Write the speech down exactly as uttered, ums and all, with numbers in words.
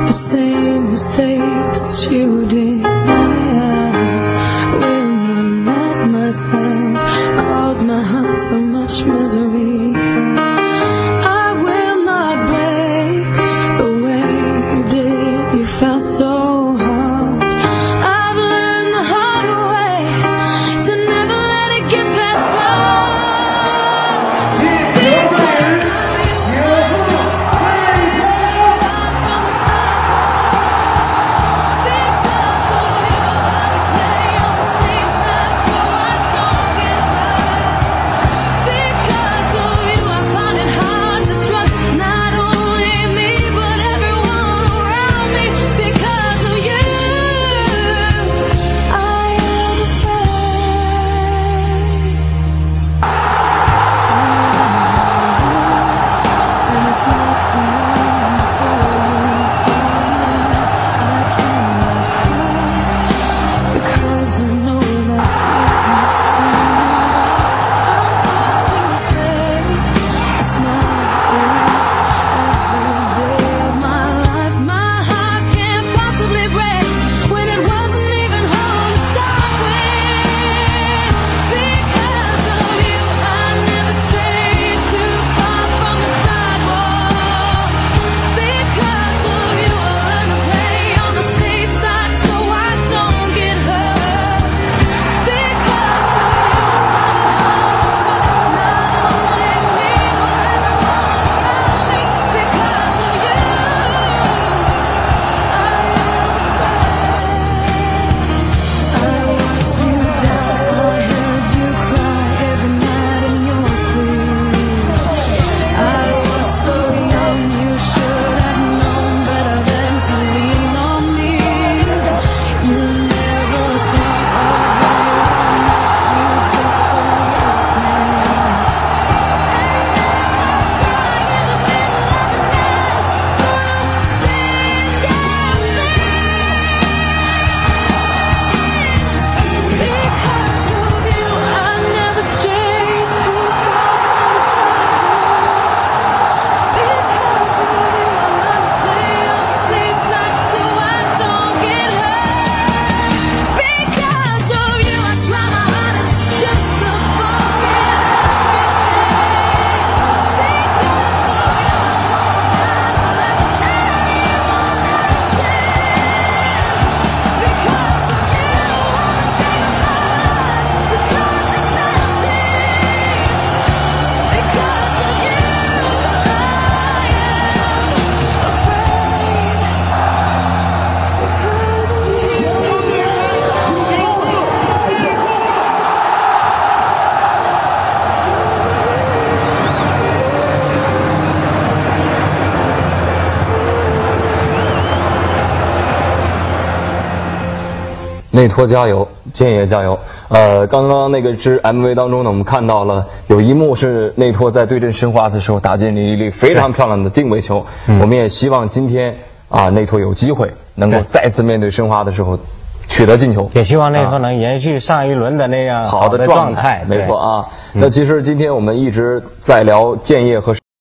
the same mistakes that you did. I will not let myself cause my heart so much misery. I will not break the way you did. You felt so hard. I've learned the hard way to never let it get that far. 内托加油，建也加油。呃，刚刚那个支 M V 当中呢，我们看到了有一幕是内托在对阵申花的时候打进了一粒非常漂亮的定位球。我们也希望今天啊，内托有机会能够再次面对申花的时候取得进球， 也希望内托能延续上一轮的那样好的状态。没错啊。那其实今天我们一直在聊建业和